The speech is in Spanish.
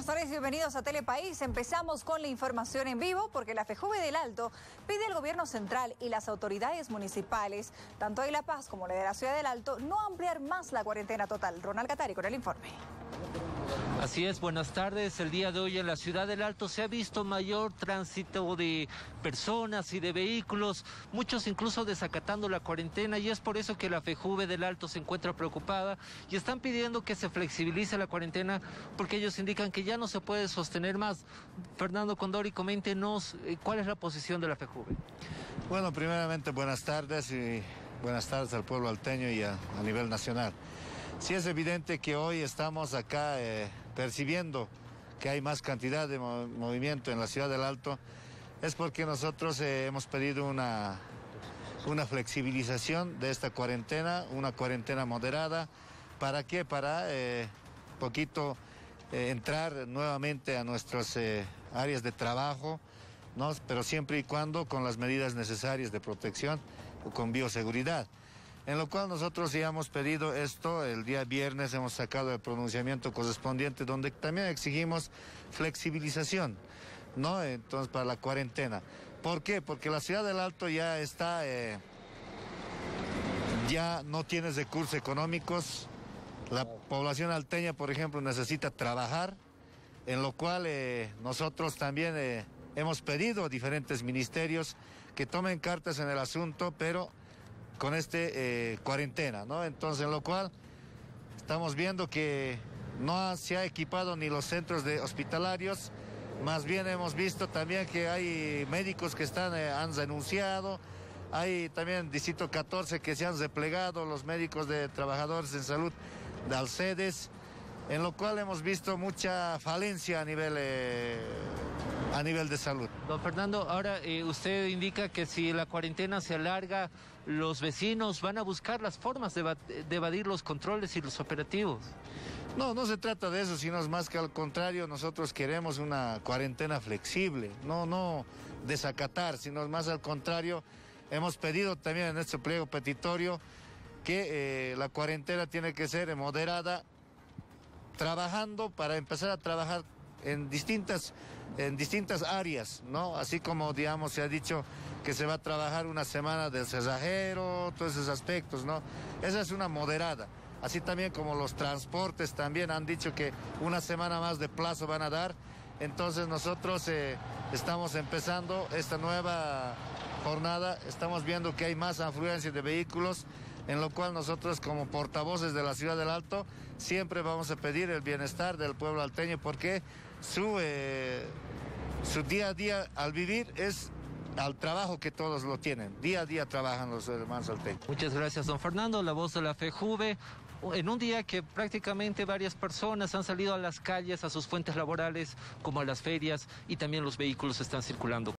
Buenas tardes, bienvenidos a Telepaís. Empezamos con la información en vivo porque la FEJUVE del Alto pide al gobierno central y las autoridades municipales, tanto de La Paz como la de la Ciudad del Alto, no ampliar más la cuarentena total. Ronald Catari con el informe. Así es, buenas tardes. El día de hoy en la Ciudad del Alto se ha visto mayor tránsito de personas y de vehículos, muchos incluso desacatando la cuarentena, y es por eso que la FEJUVE del Alto se encuentra preocupada y están pidiendo que se flexibilice la cuarentena porque ellos indican que ya no se puede sostener más. Fernando Condori, coméntenos cuál es la posición de la FEJUVE. Bueno, primeramente buenas tardes y buenas tardes al pueblo alteño y a nivel nacional. Sí es evidente que hoy estamos acá percibiendo que hay más cantidad de movimiento en la Ciudad del Alto, es porque nosotros hemos pedido una flexibilización de esta cuarentena, una cuarentena moderada. ¿Para qué? Para entrar nuevamente a nuestras áreas de trabajo, ¿no? Pero siempre y cuando con las medidas necesarias de protección o con bioseguridad. En lo cual nosotros ya hemos pedido esto, el día viernes hemos sacado el pronunciamiento correspondiente donde también exigimos flexibilización, ¿no? Entonces, para la cuarentena. ¿Por qué? Porque la Ciudad del Alto ya está, ya no tiene recursos económicos. La población alteña, por ejemplo, necesita trabajar, en lo cual nosotros también hemos pedido a diferentes ministerios que tomen cartas en el asunto, pero con cuarentena, ¿no? Entonces, en lo cual estamos viendo que no se ha equipado ni los centros hospitalarios, más bien hemos visto también que hay médicos que han renunciado, hay también Distrito 14 que se han replegado, los médicos de trabajadores en salud de Alcedes, en lo cual hemos visto mucha falencia a nivel de salud. Don Fernando, ahora usted indica que si la cuarentena se alarga, los vecinos van a buscar las formas de evadir los controles y los operativos. No se trata de eso, sino más que al contrario, nosotros queremos una cuarentena flexible, no desacatar, sino más al contrario, hemos pedido también en este pliego petitorio que la cuarentena tiene que ser moderada, trabajando para empezar a trabajar en distintas áreas, ¿no? Así como, digamos, se ha dicho que se va a trabajar una semana del cerrajero, todos esos aspectos, ¿no? Esa es una moderada. Así también como los transportes también han dicho que una semana más de plazo van a dar. Entonces nosotros estamos empezando esta nueva jornada, estamos viendo que hay más afluencia de vehículos, en lo cual nosotros como portavoces de la Ciudad del Alto siempre vamos a pedir el bienestar del pueblo alteño, porque su día a día al vivir es al trabajo que todos lo tienen. Día a día trabajan los hermanos alteños. Muchas gracias, don Fernando. La voz de la FEJUVE, en un día que prácticamente varias personas han salido a las calles, a sus fuentes laborales, como a las ferias, y también los vehículos están circulando.